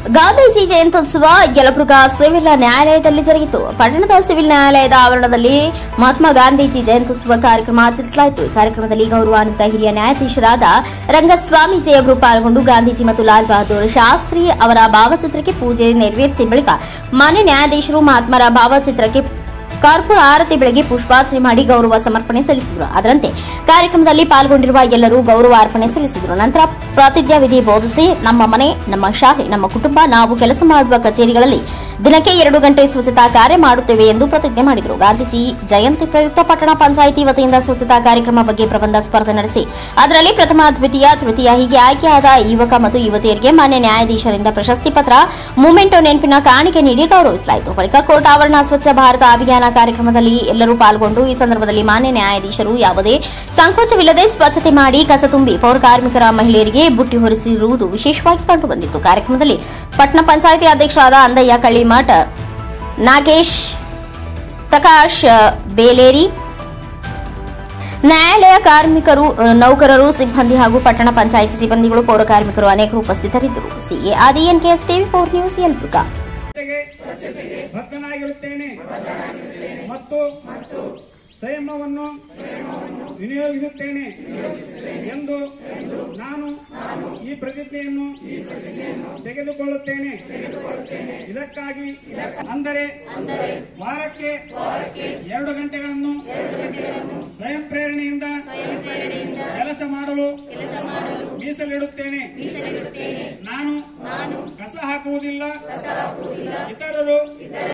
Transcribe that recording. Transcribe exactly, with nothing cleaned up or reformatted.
ಗಾಂಧೀಜಿ ಜಯಂತ್ಯುತ್ಸವ ಯಲಬುರ್ಗಾ ಸಿವಿಲ್ ನ್ಯಾಯಾಲಯದಲ್ಲಿ ಜರುಗಿತು. ಪಟ್ಟಣದ ಸಿವಿಲ್ ನ್ಯಾಯಾಲಯದ ಆವರಣದಲ್ಲಿ ಮಹಾತ್ಮ ಗಾಂಧೀಜಿ ಜಯಂತ್ಯುತ್ಸವ ಕಾರ್ಯಕ್ರಮ ಆಚರಿಸಲಾಯಿತು. ಈ ಕಾರ್ಯಕ್ರಮದಲ್ಲಿ ಗೌರವಾನ್ವಿತ ಹಿರಿಯ ನ್ಯಾಯಾಧೀಶರಾದ ರಂಗಸ್ವಾಮೀಜಿ ಅವರು ಪಾಲ್ಗೊಂಡು ಗಾಂಧೀಜಿ ಮತ್ತು ಲಾಲ್ ಬಹದ್ದೂರ್ ಶಾಸ್ತ್ರಿ ಅವರ ಭಾವಚಿತ್ರಕ್ಕೆ ಪೂಜೆ ನೆರವೇರಿಸಿ ಬಳಿಕ ಮಾನ್ಯ ನ್ಯಾಯಾಧೀಶರು ಮಹಾತ್ಮರ ಭಾವಚಿತ್ರಕ್ಕೆ ಕರ್ಪೂರ ಆರತಿ ಬೆಳಗ್ಗೆ ಪುಷ್ಪಾರ್ಚನೆ ಮಾಡಿ ಗೌರವ ಸಮರ್ಪಣೆ ಸಲ್ಲಿಸಿದರು. ಅದರಂತೆ ಕಾರ್ಯಕ್ರಮದಲ್ಲಿ ಪಾಲ್ಗೊಂಡಿರುವ ಎಲ್ಲರೂ ಗೌರವ ಅರ್ಪಣೆ ಸಲ್ಲಿಸಿದರು. ನಂತರ ಪ್ರಾತಿಜ್ಞಾ ವಿಧಿ ಬೋಧಿಸಿ ನಮ್ಮ ಮನೆ, ನಮ್ಮ ಶಾಲೆ, ನಮ್ಮ ಕುಟುಂಬ, ನಾವು ಕೆಲಸ ಮಾಡುವ ಕಚೇರಿಗಳಲ್ಲಿ ದಿನಕ್ಕೆ ಎರಡು ಗಂಟೆ ಸ್ವಚ್ಛತಾ ಕಾರ್ಯ ಮಾಡುತ್ತೇವೆ ಎಂದು ಪ್ರತಿಜ್ಞೆ ಮಾಡಿದರು. ಗಾಂಧೀಜಿ ಜಯಂತಿ ಪ್ರಯುಕ್ತ ಪಟ್ಟಣ ಪಂಚಾಯಿತಿ ವತಿಯಿಂದ ಸ್ವಚ್ಛತಾ ಕಾರ್ಯಕ್ರಮ ಬಗ್ಗೆ ಪ್ರಬಂಧ ಸ್ಪರ್ಧೆ ನಡೆಸಿ ಅದರಲ್ಲಿ ಪ್ರಥಮ, ದ್ವಿತೀಯ, ತೃತೀಯ ಹೀಗೆ ಆಯ್ಕೆಯಾದ ಯುವಕ ಮತ್ತು ಯುವತಿಯರಿಗೆ ಮಾನ್ಯ ನ್ಯಾಯಾಧೀಶರಿಂದ ಪ್ರಶಸ್ತಿ ಪತ್ರ, ಮೂಮೆಂಟೋ ನೆನಪಿನ ಕಾಣಿಕೆ ನೀಡಿ ಗೌರವಿಸಲಾಯಿತು. ಬಳಿಕ ಕೋರ್ಟ್ ಆವರಣ ಸ್ವಚ್ಛ ಭಾರತ ಅಭಿಯಾನ ಕಾರ್ಯಕ್ರಮದಲ್ಲಿ ಎಲ್ಲರೂ ಪಾಲ್ಗೊಂಡು ಈ ಸಂದರ್ಭದಲ್ಲಿ ಮಾನ್ಯ ನ್ಯಾಯಾಧೀಶರು ಯಾವುದೇ ಸಂಕೋಚವಿಲ್ಲದೆ ಸ್ವಚ್ಛತೆ ಮಾಡಿ ಕಸ ತುಂಬಿ ಪೌರ ಕಾರ್ಮಿಕರ ಮಹಿಳೆಯರಿಗೆ ಬುಟ್ಟಿ ಹೊರಿಸಿರುವುದು ವಿಶೇಷವಾಗಿ ಕಂಡುಬಂದಿತ್ತು. ಕಾರ್ಯಕ್ರಮದಲ್ಲಿ ಪಟ್ಟಣ ಪಂಚಾಯಿತಿ ಅಧ್ಯಕ್ಷರಾದ ಅಂದಯ್ಯ ಕಳ್ಳಿಮಠ, ನಾಗೇಶ್, ಪ್ರಕಾಶ್ ಬೇಲೇರಿ, ನ್ಯಾಯಾಲಯ ಕಾರ್ಮಿಕರು, ನೌಕರರು, ಸಿಬ್ಬಂದಿ ಹಾಗೂ ಪಟ್ಟಣ ಪಂಚಾಯಿತಿ ಸಿಬ್ಬಂದಿಗಳು, ಪೌರ ಕಾರ್ಮಿಕರು ಅನೇಕರು ಉಪಸ್ಥಿತರಿದ್ದರು. ಸಿಎ ಆದಿ NKS TV four news Yelburga. ಭಕ್ತನಾಗಿರುತ್ತೇನೆ ಮತ್ತು ಸಂಯಮವನ್ನು ವಿನಿಯೋಗಿಸುತ್ತೇನೆ ಎಂದು ನಾನು ಈ ಪ್ರತಿಜ್ಞೆಯನ್ನು ತೆಗೆದುಕೊಳ್ಳುತ್ತೇನೆ. ಇದಕ್ಕಾಗಿ ಅಂದರೆ ವಾರಕ್ಕೆ ಎರಡು ಗಂಟೆಗಳನ್ನು ಸ್ವಯಂ ಪ್ರೇರಣೆಯಿಂದ ಕೆಲಸ ಮಾಡಲು ಮೀಸಲಿಡುತ್ತೇನೆ. ನಾನು ಕಸ ಹಾಕುವುದಿಲ್ಲ, ಇತರರು